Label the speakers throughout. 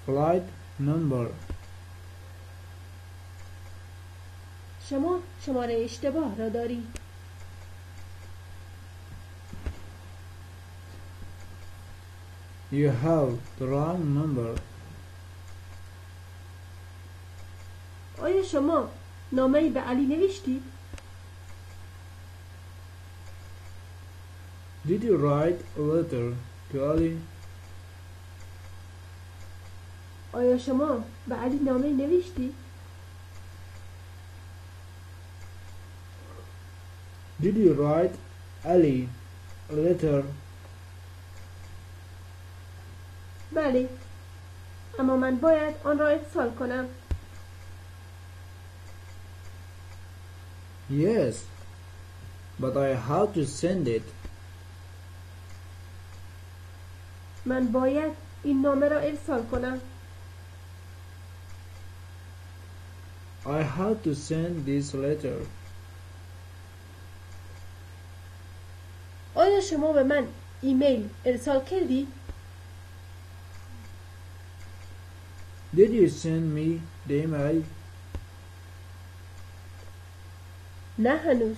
Speaker 1: flight number.
Speaker 2: شما شماره اشتباه را دارید.
Speaker 1: You have the wrong number.
Speaker 2: آیا شما نامه‌ای به علی نوشتید؟
Speaker 1: Did you write a letter to Ali?
Speaker 2: آیا شما به علی نامه‌ای نوشتید؟
Speaker 1: Did you write Ali a letter?
Speaker 2: بله، اما من باید آن را ارسال کنم.
Speaker 1: Yes, but I have to send it.
Speaker 2: من باید این نامه را ارسال کنم.
Speaker 1: I have to send this letter.
Speaker 2: آیا شما به من ایمیل ارسال کردی؟
Speaker 1: Did you send me the email?
Speaker 2: نه هنوز.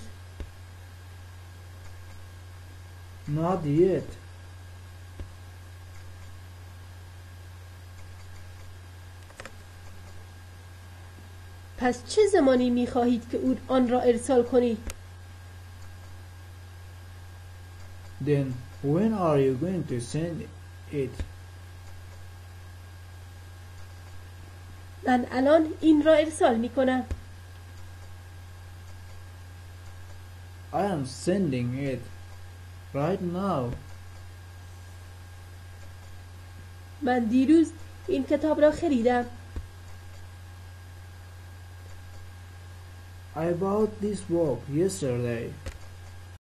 Speaker 1: Not yet.
Speaker 2: پس چه زمانی می خواهید که آن را ارسال کنید؟
Speaker 1: Then when are you going to send it?
Speaker 2: من الان این را ارسال می کنم.
Speaker 1: I am sending it right now.
Speaker 2: من دیروز این کتاب را خریدم.
Speaker 1: I bought this book yesterday.